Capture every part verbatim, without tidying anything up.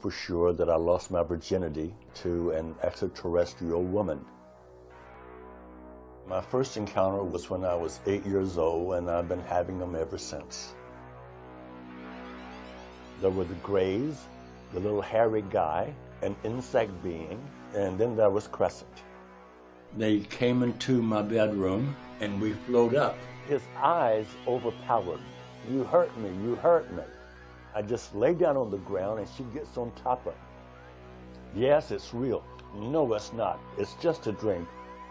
for sure that I lost my virginity to an extraterrestrial woman. My first encounter was when I was eight years old, and I've been having them ever since. There were the Greys, the little hairy guy, an insect being, and then there was Crescent. They came into my bedroom, and we floated up. His eyes overpowered. You hurt me, you hurt me. I just lay down on the ground, and she gets on top of me. Yes, it's real. No, it's not. It's just a dream.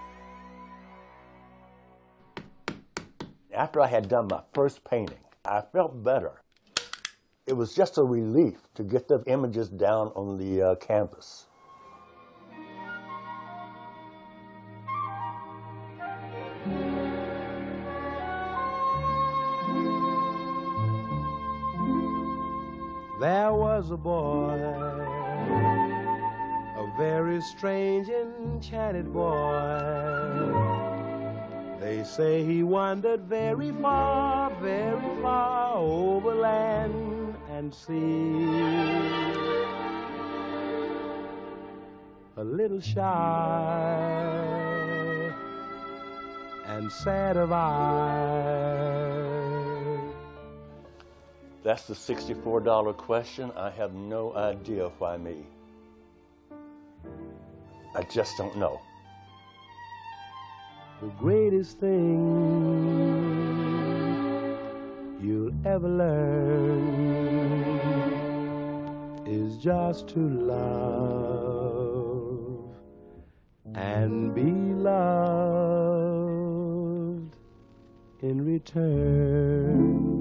After I had done my first painting, I felt better. It was just a relief to get the images down on the uh, canvas. There was a boy, a very strange, enchanted boy. They say he wandered very far, very far over land and sea. A little shy and sad of eye. That's the sixty-four dollar question. I have no idea why me. I just don't know. The greatest thing you'll ever learn is just to love and be loved in return.